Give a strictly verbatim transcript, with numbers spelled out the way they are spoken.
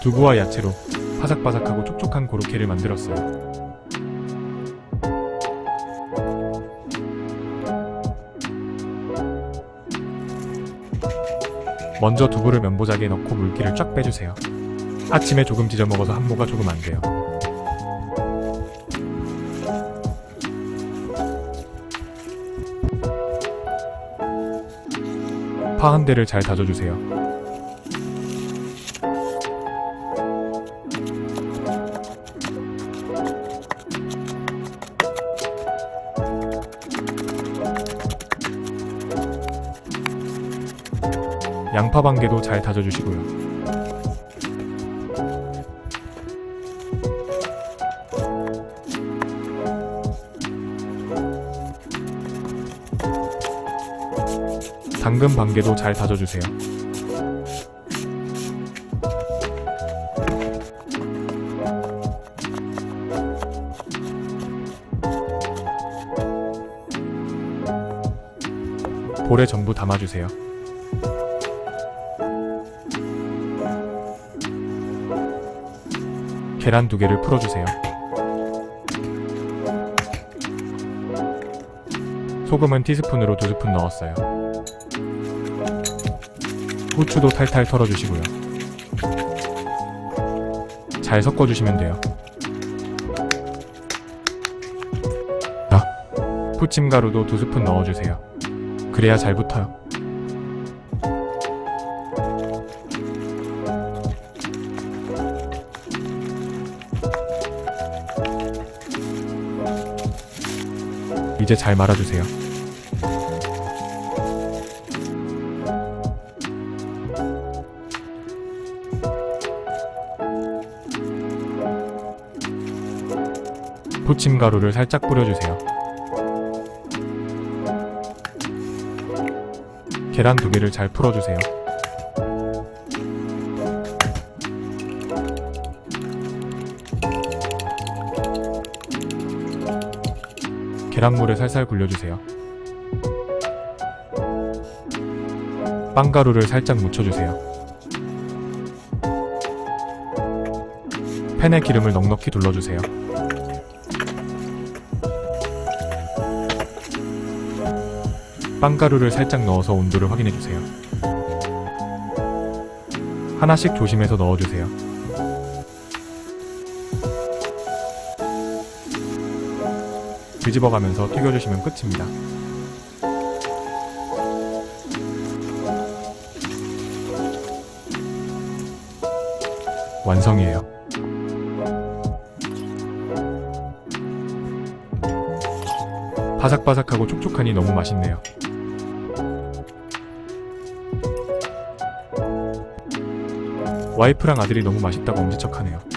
두부와 야채로 바삭바삭하고 촉촉한 고로케를 만들었어요. 먼저 두부를 면보자기에 넣고 물기를 쫙 빼주세요. 아침에 조금 지져 먹어서 한모가 조금 안 돼요. 파 한 대를 잘 다져주세요. 양파 반 개도 잘 다져주시고요. 당근 반 개도 잘 다져주세요. 볼에 전부 담아주세요. 계란 두 개를 풀어주세요. 소금은 티스푼으로 두 스푼 넣었어요. 후추도 탈탈 털어주시고요. 잘 섞어주시면 돼요. 아, 부침가루도 두 스푼 넣어주세요. 그래야 잘 붙어요. 이제 잘 말아주세요. 부침가루를 살짝 뿌려주세요. 계란 두 개를 잘 풀어주세요. 계란물에 살살 굴려주세요. 빵가루를 살짝 묻혀주세요. 팬에 기름을 넉넉히 둘러주세요. 빵가루를 살짝 넣어서 온도를 확인해주세요. 하나씩 조심해서 넣어주세요. 뒤집어가면서 튀겨주시면 끝입니다. 완성이에요. 바삭바삭하고 촉촉하니 너무 맛있네요. 와이프랑 아들이 너무 맛있다고 엄지척하네요.